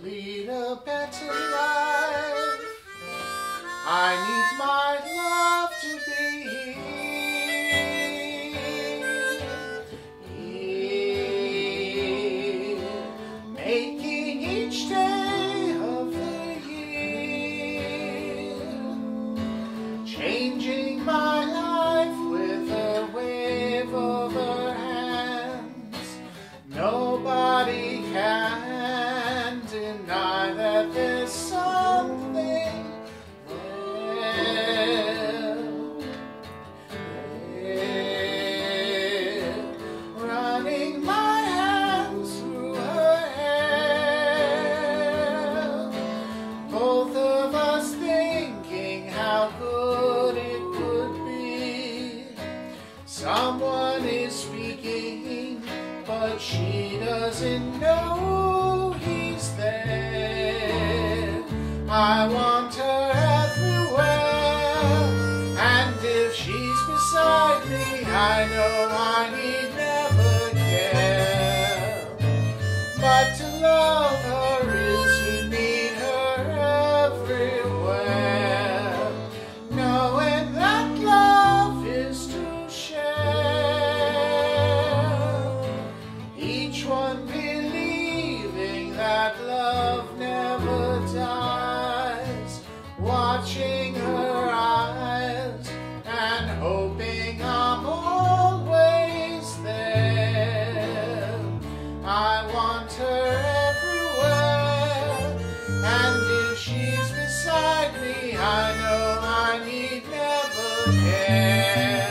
lead a better life. I need my love to be here, making each day of the year, changing my life with a wave of her hands. Nobody can deny that there's something running my hands through her hair, both of us thinking how good it could be. Someone is speaking, but she doesn't know he's there. I want her everywhere, and if she's beside me, I know I need never care. But to love her is to need her everywhere, knowing that love is to share, each one believing that love never dies, watching her eyes and hoping I'm always there. I want her everywhere, and if she's beside me, I know I need never care.